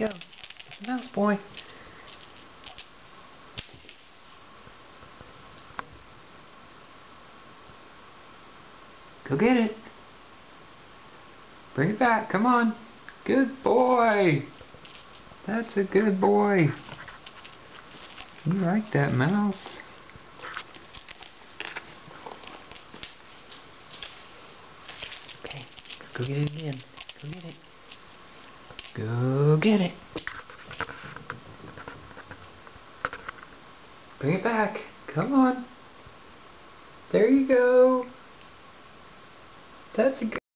you go. It's a mouse boy. Go get it. Bring it back. Come on. Good boy. That's a good boy. You like that mouse. Okay. Go get it again. Go get it. Go get it. Bring it back. Come on. There you go. That's a good